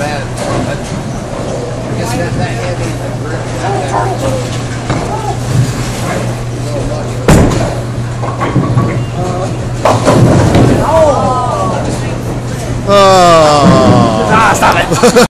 that. It's not that heavy. Oh. Ah, stop it.